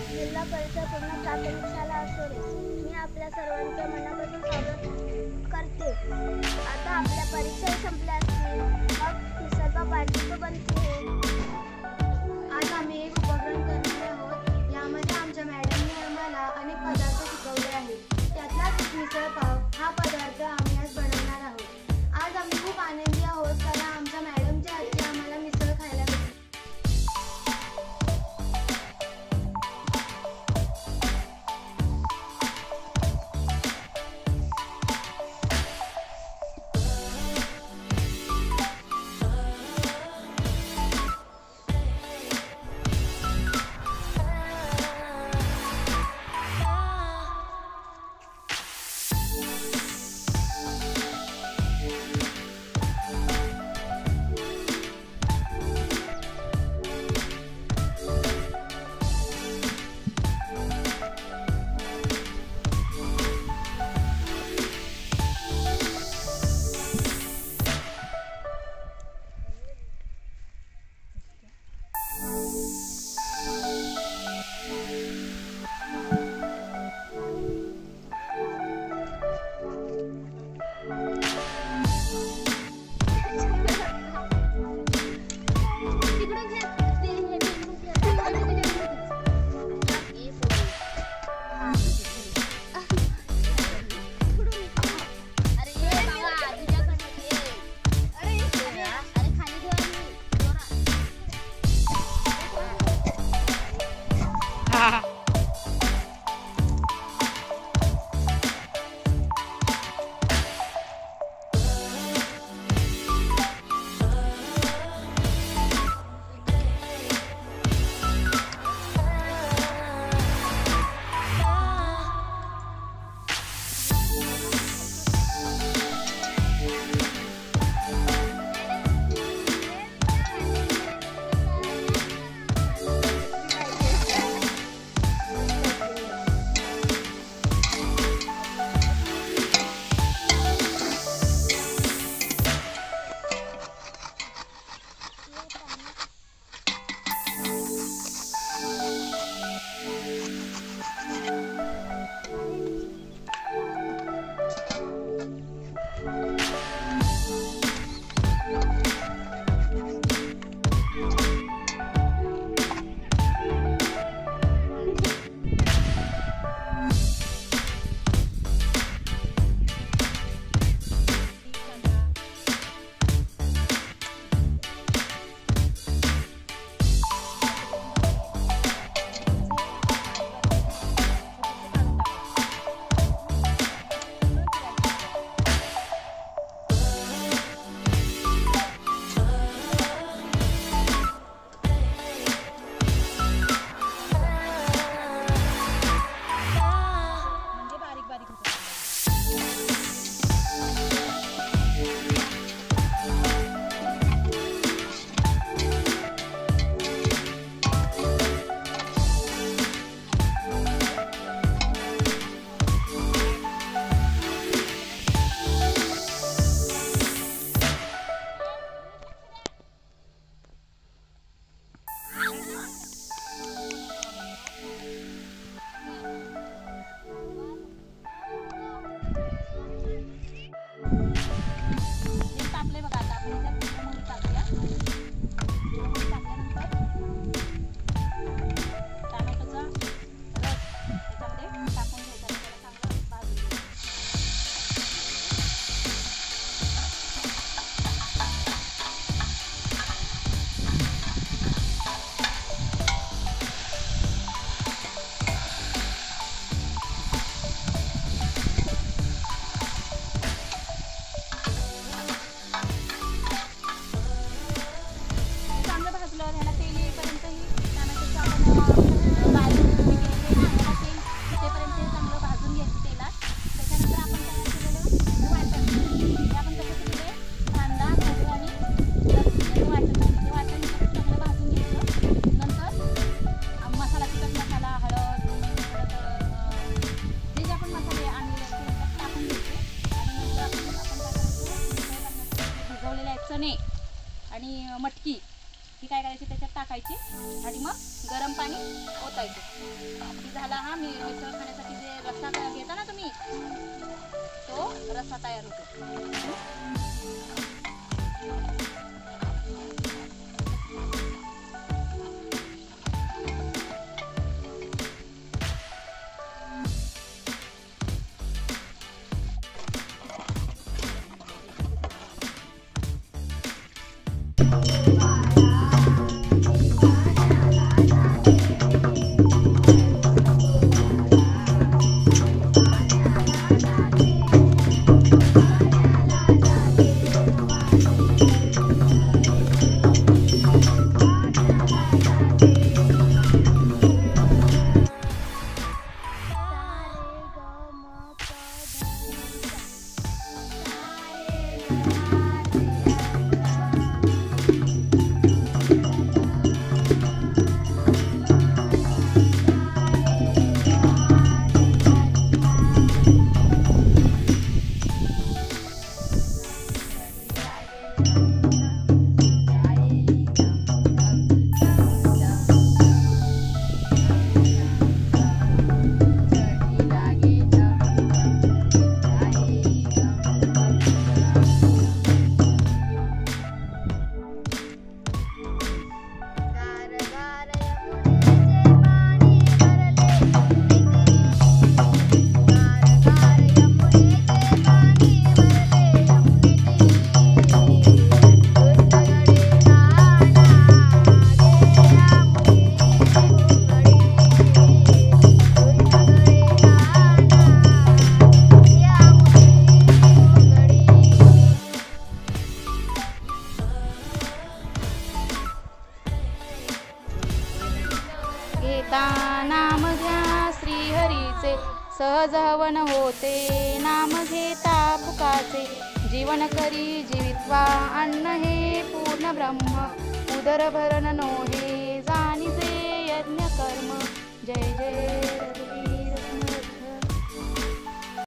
जिल्हा परिषद पूर्ण प्राथमिक शाळा असोरे, मी आपल्या सर्वांचं मनापासून स्वागत करते। आता आपल्या परीक्षा संपल्या असतील, मग ही सर्व पार्टी तो बनते है। आज आम्ही एक उपक्रम करणार आहोत। यामध्ये आमच्या मॅडमने आम्हाला अनेक पदार्थ शिकवले आहेत। त्यातलाच एक मिसळ पाव हा पदार्थ आम्ही आज बनवणार आहोत। आज आम्ही खूप आनंदी आहोत कारण आमच्या मॅडमच्या हातची आम्हाला मिसळ खायला भेटली। चणे आणि मटकी ही काय करायची त्याच्यात टाकायची आणि मग गरम पाणी ओतायचं. की झाला हा मिसळ खाण्यासाठी जे रस्सा घेता ना तुम्ही, तो रस्सा तयार होतो. घेता नाम घ्या श्रीहरीचे, सहज हवन होते नाम घेता फुकाचे. जीवन करी जीवित्वा अन्न हे पूर्ण ब्रह्म, उदर भरण नोहे जाणी